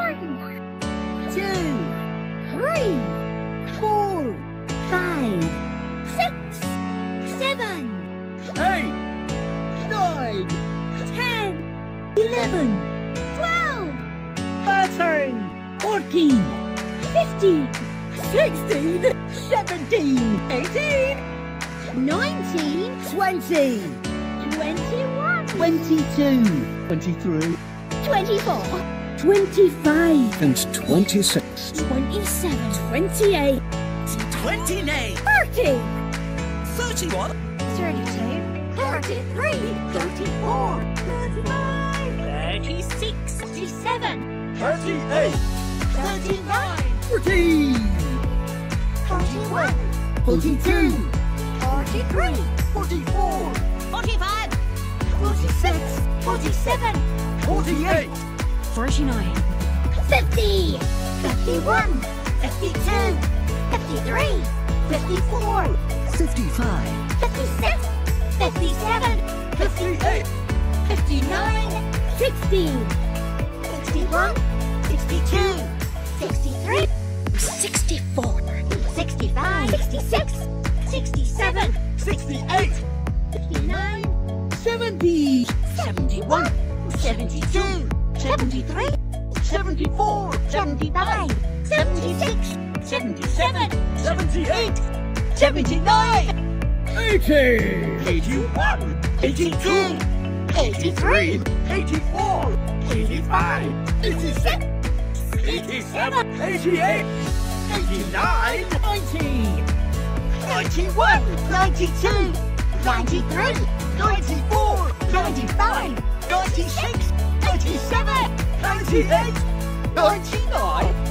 2, 3, 4, 5, 6, 7, 8, 9, 10, 11, 12, 13, 14, 15, 16, 17, 18, 19, 20, 21, 22, 23, 24, 25, and 26. 27, 28, 29, 30, 31, 32, 33, 34, 35, 36, 37, 38, 39, 40, 41, 42, 43, 44, 45, 46, 47, 48, 49, 50, 51, 52, 53, 54, 55, 56, 57, 58, 59, 60, 61, 62, 63, 64, 65, 66, 67, 68, 69, 70, 71, 72, 73, 74, 75, 76, 77, 78, 79, 80, 81, 82, 83, 84, 85, 86, 87, 88, 89, 90, 91, 92, 93, 94, 95, 96, 97, 98, 99,